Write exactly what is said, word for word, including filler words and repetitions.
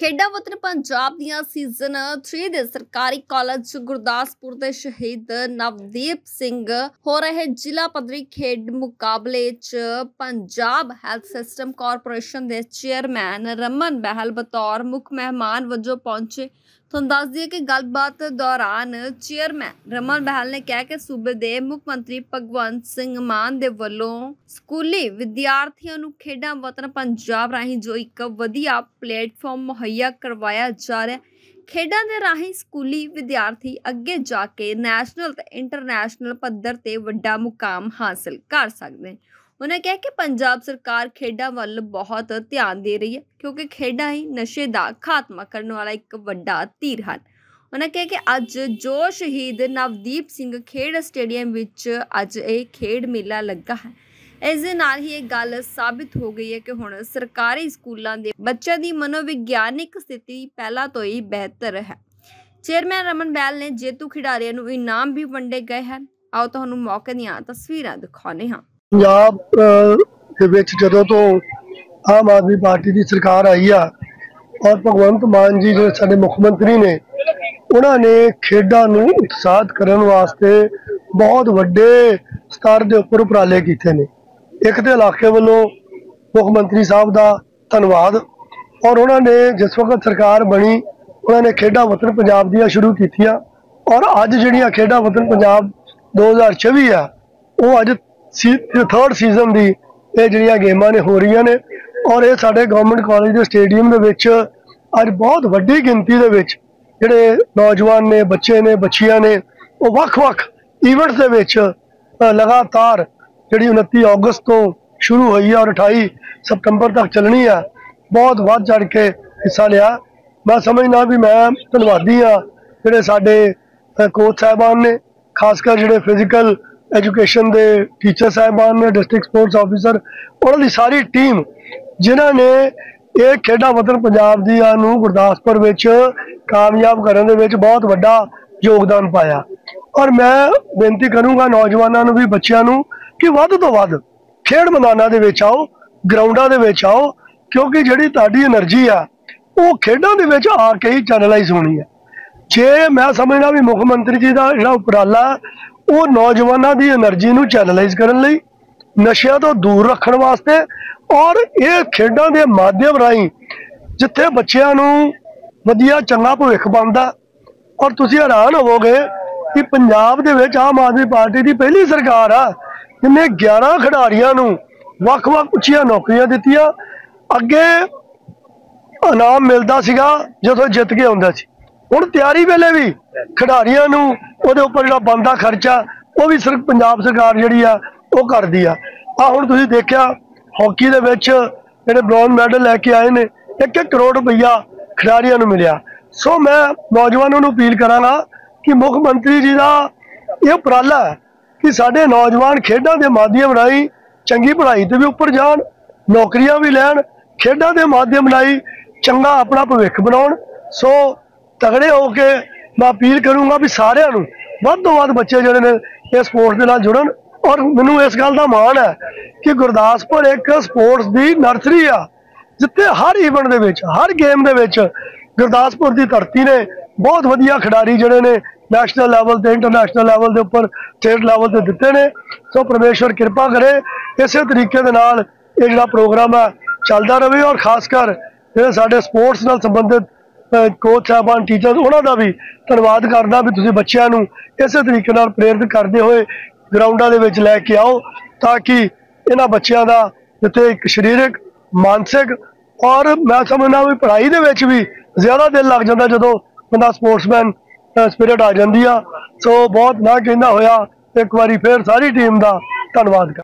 खेडा वतन पंजाब दियां season three दे सरकारी कॉलेज गुरदासपुर दे शहीद नवदीप सिंह हो रहे जिला पद्धरी खेड मुकाबले च पंजाब हैल्थ सिस्टम कॉरपोरेशन दे चेयरमैन रमन बहल बतौर मुख मेहमान वजों पहुंचे। तुहानूं दस दिए कि गलबात दौरान चेयरमैन रमन बहल ने कहा कि सूबे दे मुख मंत्री भगवंत सिंह मान दे वल्लों स्कूली विद्यार्थियों नूं खेडां वतन पंजाब राहीं जो एक वधिया प्लेटफॉर्म मुहैया करवाया जा रहा है। खेडां दे राहीं स्कूली विद्यार्थी अगे जाके नैशनल ते इंटरनैशनल पद्धर ते वड्डा मुकाम हासिल कर सकते हैं। उन्होंने कहा कि पंजाब सरकार खेडां वल बहुत ध्यान दे रही है क्योंकि खेडां ही नशे का खात्मा करने वाला एक वड्डा तीर हैं। उन्होंने कहा कि अज जो शहीद नवदीप सिंह खेड स्टेडियम विच अज ये खेड मेला लगा है, इस दे नाल ही एक गल साबित हो गई है कि हुण सरकारी स्कूलों के बच्चों की मनोविग्यानिक स्थिति पहला तो ही बेहतर है। चेयरमैन रमन बहल ने जेतू खिडारियों को इनाम भी वंडे गए हैं। आओ तुहानूं मौके दीआं तस्वीरां दिखाने हाँ। पंजाब ਦੇ ਵਿੱਚ ਜਦੋਂ ਤੋਂ आम आदमी पार्टी की सरकार आई आ और भगवंत मान जी जो साडे मुख मंत्री ने उन्होंने खेडां नूं उत्साहित करने वास्ते बहुत वड्डे स्तर के उपर उपराले कीते ने। एक तो इलाके वालों मुख मंत्री साहब का धन्यवाद और उन्होंने जिस वक्त सरकार बनी उन्होंने खेडां वतन पंजाब दियां शुरू कीतियां और अज जिहड़ियां खेडां वतन पंजाब दो हज़ार चौबी आ वो अज सी थर्ड सीजन की ये जिहड़ियां गेमां ने हो रही ने और ये साडे गवर्नमेंट कॉलेज के स्टेडियम दे विच अज बहुत वड्डी गिनती दे विच जिहड़े नौजवान ने बच्चे ने बच्चियां ने वो वख-वख ईवेंट्स दे विच लगातार जिहड़ी उनतीस अगस्त तो शुरू हुई है और अठाई सितंबर तक चलनी है बहुत वध चढ़ के हिस्सा लिया। मैं समझना भी मैं धन्नवादी हाँ जिहड़े साडे कोच साहबान ने खासकर जिहड़े फिजिकल एजुकेशन के टीचर साहबान ने डिस्ट्रिक्ट स्पोर्ट्स ऑफिसर उन्होंने सारी टीम जिन्होंने ये खेडां वतन पंजाब दी नूं गुरदासपुर विच कामयाब करने दे विच बहुत वड्डा योगदान पाया। और मैं बेनती करूँगा नौजवानों नूं भी बच्चों नूं कि वध तो वध खेड मैदानां दे विच आओ, ग्राउंडां दे विच आओ क्योंकि जिहड़ी तुहाडी एनर्जी आ वो खेडां दे विच आके ही चैनलाइज होनी है। जे मैं समझना भी मुख मंत्री जी का जिहड़ा उपराला वो नौजवानों की एनर्जी नूं चैनलाइज करने लई नशिया तो दूर रखने वास्ते और ये खेडों के माध्यम राही जिथे बच्चों नूं वधिया चंगा भविख बनदा और तुसीं हैरान होवोगे कि पंजाब दे विच आम आदमी पार्टी की पहली सरकार आ जिन्हें ग्यारह खिडारियों नूं वख-वख उच्चियां नौकरियां दित्तियां। अगे इनाम मिलता सीगा जदों जित के आउंदा सी, हुण तैयारी वेले भी खिडारियों नूं उहदे उपर जिहड़ा बनदा खर्चा वो भी सिर्फ पंजाब सरकार जिहड़ी आ वो करदी आ। आ हुण तुसीं देखिया हॉकी दे विच जिहड़े ब्रॉन्ज मैडल लैके आए ने एक एक करोड़ रुपया खिडारियों नूं मिलिया। सो मैं नौजवानों नूं अपील करांगा कि मुख मंत्री जी का यह उपराला है कि साडे नौजवान खेडां दे माध्यम राही चंगी पढ़ाई ते भी उपर जाण, नौकरियां भी लैण, खेडां दे माध्यम राही चंगा अपना भविख बनाउण। सो तगड़े होके मैं अपील करूँगा भी सारिਆਂ ਨੂੰ ਵੱਧ ਤੋਂ ਵੱਧ बच्चे ਜਿਹੜੇ ने इस स्पोर्ट्स ਦੇ ਨਾਲ जुड़न। और मैनू इस गल का माण है कि गुरदासपुर एक स्पोर्ट्स की नर्सरी आ जिथे हर ईवेंट दे विच हर गेम दे विच गुरदासपुर की धरती ने बहुत वधिया खिडारी जिहड़े ने नैशनल लैवल ते इंटरनैशनल लैवल के उपर स्टेट लैवल ते दिते ने। सो परमेश्वर कृपा करे इस तरीके दे नाल ये जिहड़ा प्रोग्राम है चलता रहे और खासकर जिहड़े साडे स्पोर्ट्स नाल संबंधित कोच साहबान टीचर उन्होंने भी धन्यवाद करना भी तुसीं बच्चों नूं इस तरीके नाल प्रेरित करते हुए ग्राउंडा दे विच लैके आओ ताकि इन्हां बच्चों का जिथे एक शरीरक मानसिक और मैं समझना भी पढ़ाई दे विच भी ज़्यादा दिल लग जाता जदों बंदा स्पोर्ट्समैन स्पिरिट आ जाती आ। सो बहुत ना कहना होया एक बारी फिर सारी टीम का धन्यवाद कर